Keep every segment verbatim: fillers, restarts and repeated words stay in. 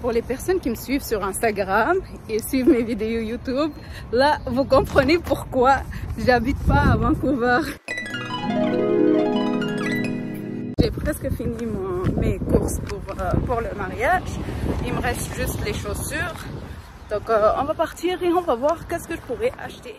Pour les personnes qui me suivent sur Instagram et suivent mes vidéos YouTube, là, vous comprenez pourquoi j'habite pas à Vancouver. J'ai presque fini mon, mes courses pour, euh, pour le mariage. Il me reste juste les chaussures. Donc, euh, on va partir et on va voir qu'est-ce que je pourrais acheter.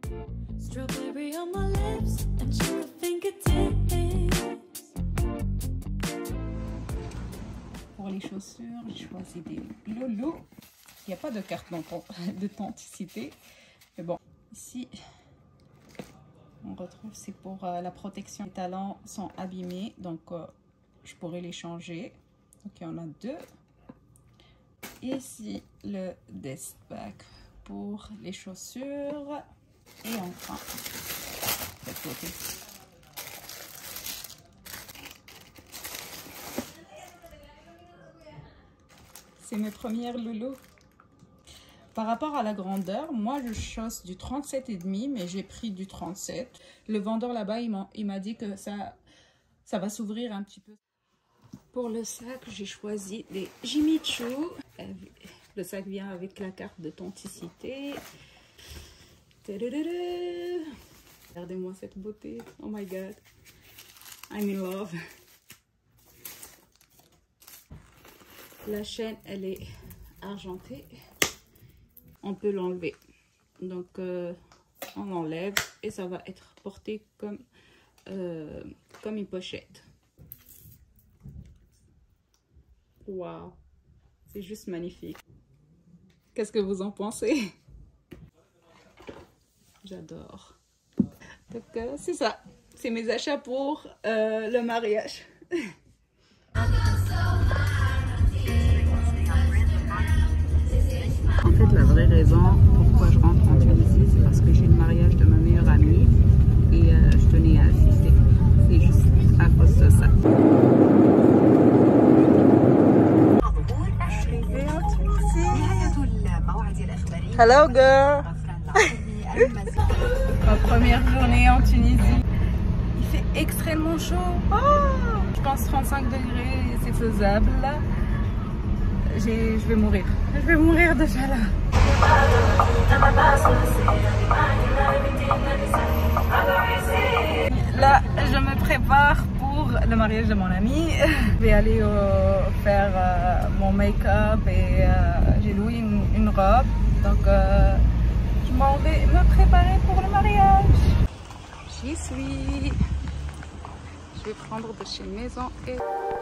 Pour les chaussures, j'ai choisi des Lolo. Il n'y a pas de carte d'authenticité. Mais bon, ici, on retrouve, c'est pour euh, la protection. Les talons sont abîmés, donc euh, je pourrais les changer. Donc, il y en a deux. Et ici, le desk bag pour les chaussures. Et enfin, de côté. C'est mes premières Lolo. Par rapport à la grandeur, moi je chausse du trente-sept et demi, mais j'ai pris du trente-sept. Le vendeur là-bas, il m'a dit que ça, ça va s'ouvrir un petit peu. Pour le sac, j'ai choisi des Jimmy Choo. Le sac vient avec la carte d'authenticité. Regardez-moi cette beauté. Oh my god. I'm in love. La chaîne, elle est argentée. On peut l'enlever. Donc, euh, on l'enlève et ça va être porté comme, euh, comme une pochette. Waouh! C'est juste magnifique. Qu'est-ce que vous en pensez? J'adore. Donc, euh, c'est ça. C'est mes achats pour euh, le mariage. En fait, la vraie raison pourquoi je rentre en Tunisie, c'est parce que j'ai le mariage de ma meilleure amie et euh, je tenais à assister. C'est juste à cause de ça. Hello girl. Ma première journée en Tunisie. Il fait extrêmement chaud. Oh, je pense trente-cinq degrés, c'est faisable là. Je vais mourir. Je vais mourir déjà là. Là, je me prépare pour le mariage de mon ami. Je vais aller euh, faire euh, mon make-up et euh, j'ai loué une, une robe. Donc, euh, je m'en vais me préparer pour le mariage. J'y suis. Je vais prendre de chez Maison et...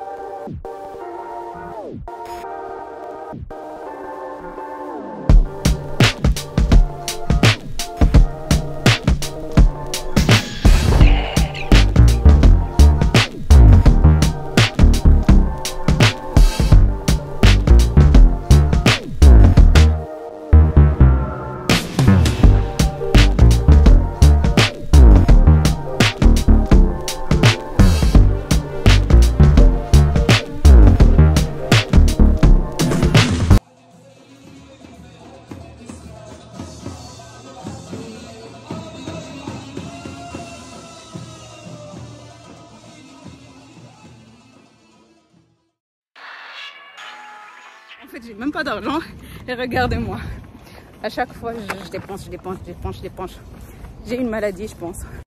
En fait, j'ai même pas d'argent et regardez-moi. À chaque fois, je, je dépense, je dépense, je dépense, je dépense. J'ai une maladie, je pense.